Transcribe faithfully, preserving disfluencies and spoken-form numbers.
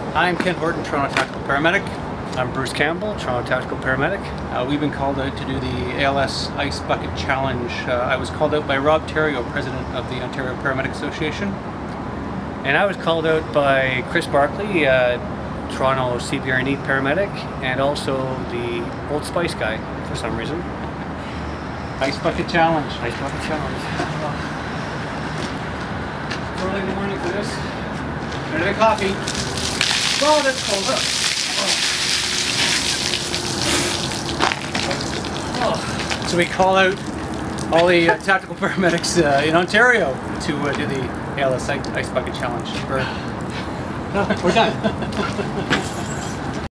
I'm Ken Horton, Toronto Tactical Paramedic. I'm Bruce Campbell, Toronto Tactical Paramedic. Uh, we've been called out to do the A L S Ice Bucket Challenge. Uh, I was called out by Rob Theriault, President of the Ontario Paramedic Association. And I was called out by Chris Barkley, uh, Toronto C B R N paramedic, and also the Old Spice guy for some reason. Ice Bucket Challenge. Ice Bucket Challenge. Early in the morning for this. Ready to coffee. Oh, that's cold. Oh. Oh. So we call out all the uh, tactical paramedics uh, in Ontario to uh, do the A L S Ice Bucket Challenge. We're, we're done.